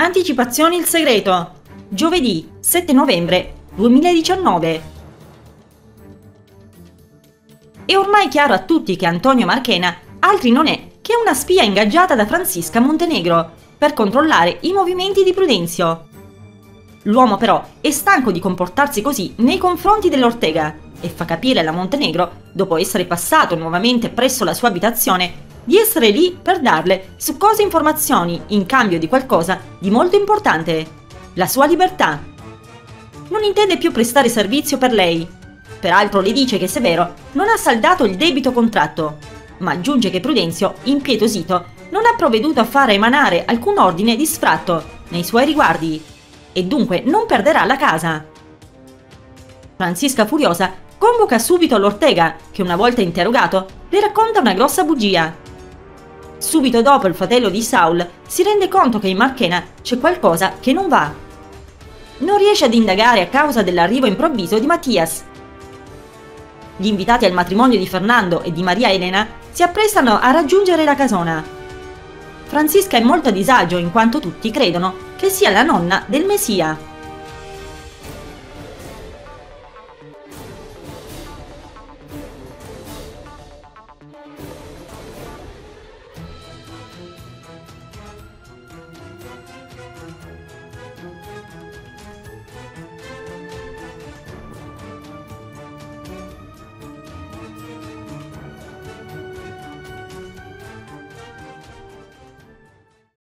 Anticipazioni il segreto. Giovedì 7 novembre 2019. È ormai chiaro a tutti che Antonio Marchena altri non è che una spia ingaggiata da Francisca Montenegro per controllare i movimenti di Prudenzio. L'uomo però è stanco di comportarsi così nei confronti dell'Ortega e fa capire alla Montenegro, dopo essere passato nuovamente presso la sua abitazione, di essere lì per darle succose informazioni in cambio di qualcosa di molto importante: la sua libertà. Non intende più prestare servizio per lei. Peraltro le dice che Severo non ha saldato il debito contratto, ma aggiunge che Prudenzio, impietosito, non ha provveduto a fare emanare alcun ordine di sfratto nei suoi riguardi e dunque non perderà la casa. Francisca, furiosa, convoca subito l'Ortega che, una volta interrogato, le racconta una grossa bugia. Subito dopo il fratello di Saul si rende conto che in Marchena c'è qualcosa che non va. Non riesce ad indagare a causa dell'arrivo improvviso di Mattias. Gli invitati al matrimonio di Fernando e di Maria Elena si apprestano a raggiungere la casona. Francisca è molto a disagio in quanto tutti credono che sia la nonna del Messia.